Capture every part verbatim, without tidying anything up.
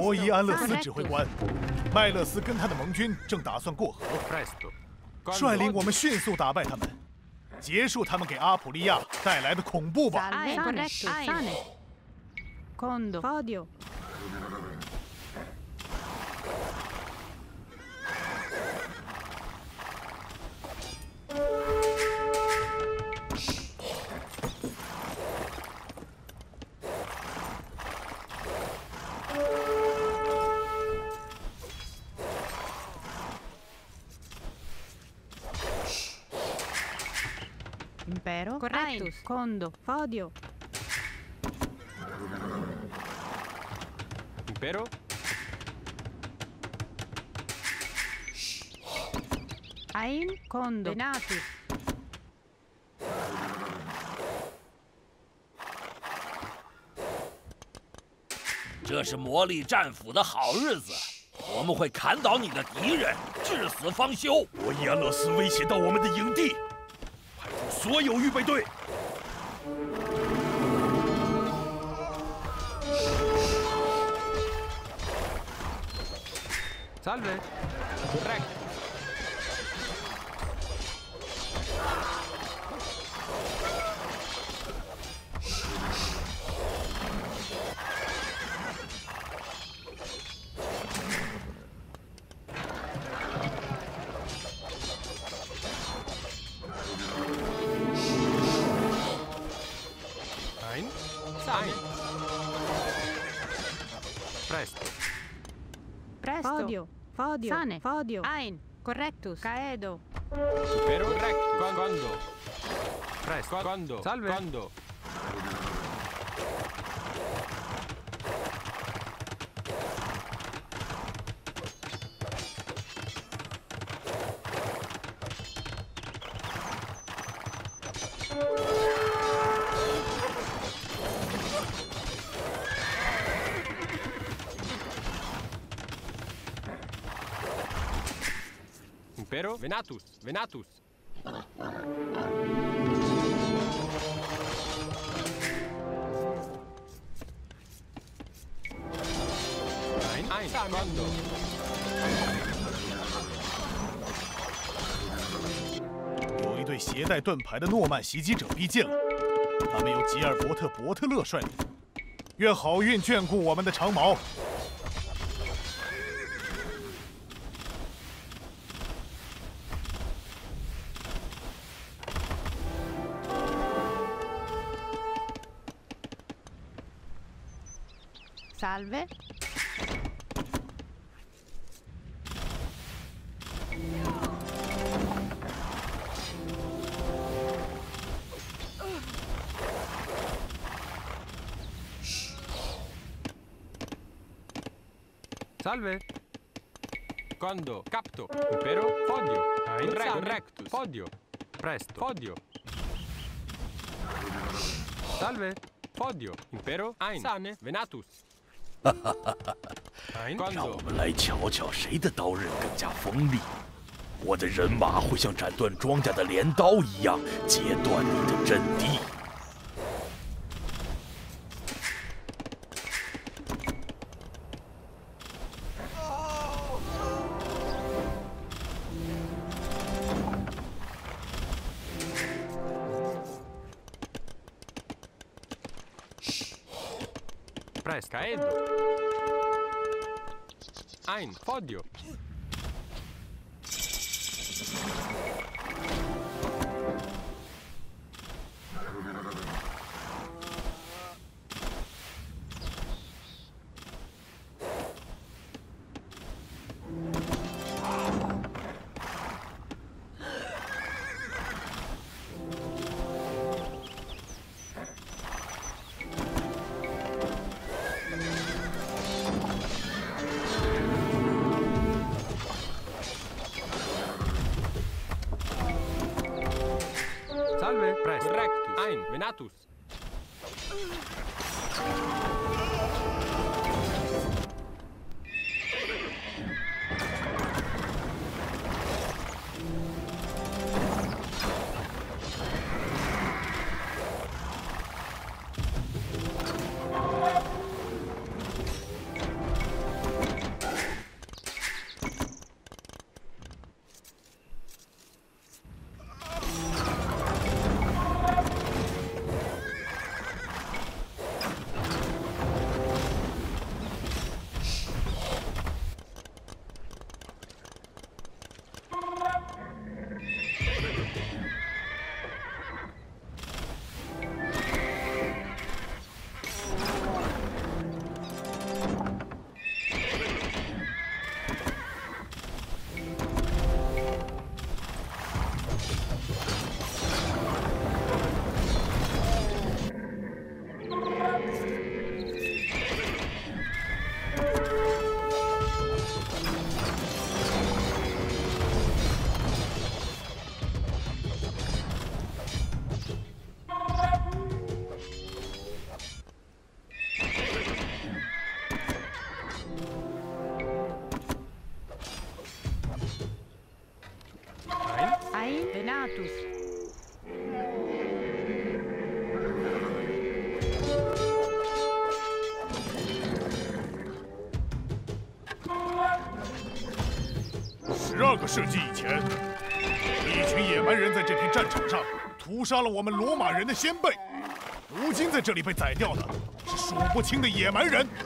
罗伊安勒斯指挥官，麦勒斯跟他的盟军正打算过河，率领我们迅速打败他们，结束他们给阿普利亚带来的恐怖吧。 Condo. Fodio. Impero. Correctus. Condo. Fodio. Impero. Ain. Condo. Venatus. 这是魔力战斧的好日子，我们会砍倒你的敌人，至死方休。 罗伊安勒斯威胁到我们的营地，派出所有预备队。 Salve. Corretto. Ein. Ein. Presto. Presto. Fodio. Fodio. Sane. Fodio. Ein. Correctus. Caedo. Impero. Corretto. Condo. Presto. Condo. Salve. Condo. Impero. Venatus. Venatus. Ein. Ein. Condo. 有一队携带盾牌的诺曼袭击者逼近了，他们由吉尔伯特·伯特勒率领。愿好运眷顾我们的长矛。 Salve. Salve. Condo. Capto. Impero. Fodio. Ein. Rectus. Fodio. Presto. Fodio. Salve. Fodio. Impero. Ein. Sane. Venatus. 让我们来瞧瞧谁的刀刃更加锋利。我的人马会像斩断庄稼的镰刀一样截断你的阵地。 Presto. Caedo. Ein. Fodio. Salve. Presto. Rectus. Ein. Venatus. Donatus. 十二个世纪以前，一群野蛮人在这片战场上屠杀了我们罗马人的先辈。如今在这里被宰掉的是数不清的野蛮人。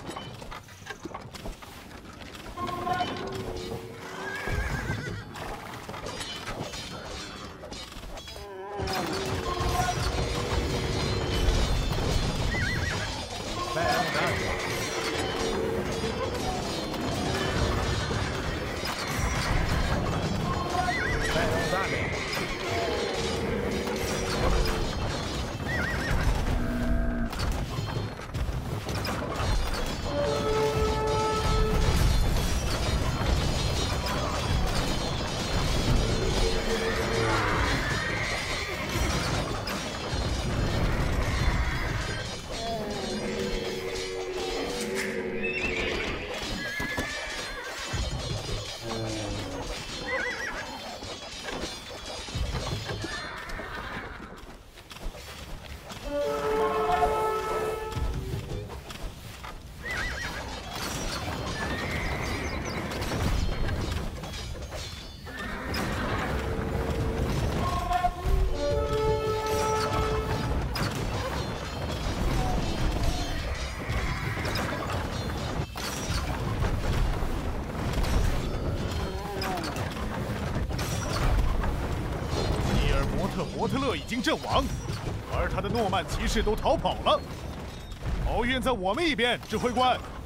伯特勒已经阵亡，而他的诺曼骑士都逃跑了。好运在我们一边，指挥官。